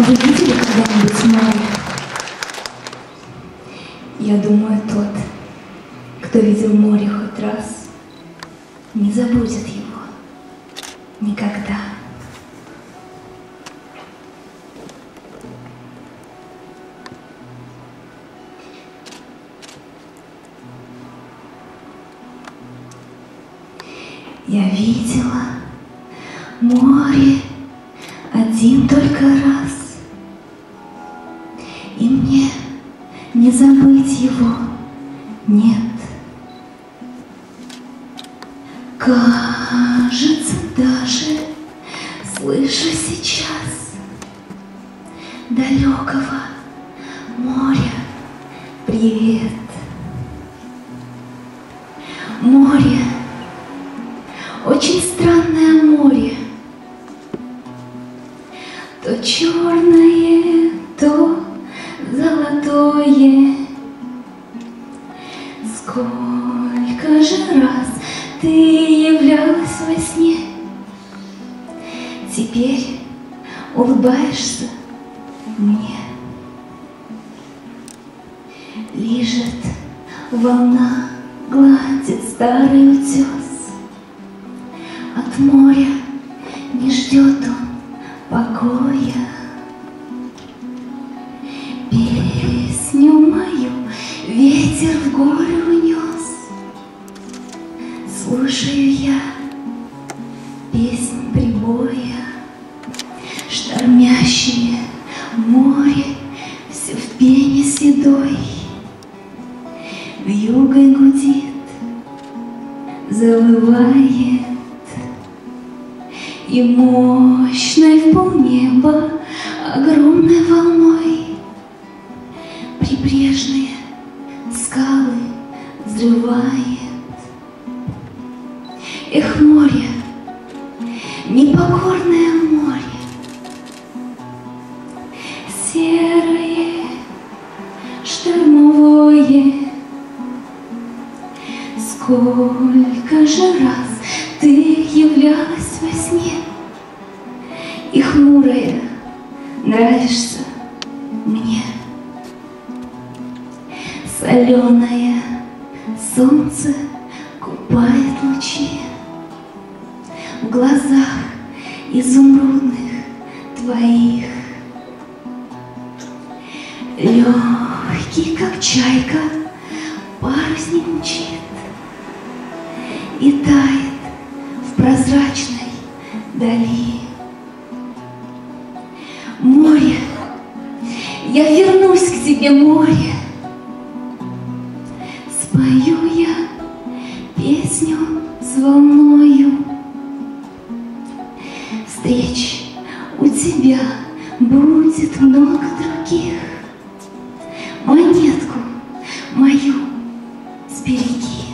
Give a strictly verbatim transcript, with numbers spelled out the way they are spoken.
Вы видели когда-нибудь море? Я думаю, тот, кто видел море хоть раз, не забудет его никогда. Я видела море один только раз, и мне не забыть его нет. Кажется, даже слышу сейчас далекого моря привет. Море, очень странное море, то черное, то золотое. Сколько же раз ты являлась во сне, теперь улыбаешься мне. Лижет волна, гладит старый утес. От моря не ждет он покоя. Песню мою ветер в горы унес. Слушаю я песнь прибоя. Штормящее море все в пене седой. Вьюгой гудит, завывает, и мощной в полнеба огромной волной прибрежные скалы взрывает. Эх, море, непокорное море, серое, штормовое. Сколько же раз ты являлась во сне, и хмурая нравишься мне. Соленое солнце купает лучи в глазах изумрудных твоих. Легкий, как чайка, парусник мчит и тает в прозрачной дали. Море, я вернусь к тебе, море. Спою я песню с волною. Встреч у тебя будет много других. Монетку мою сбереги.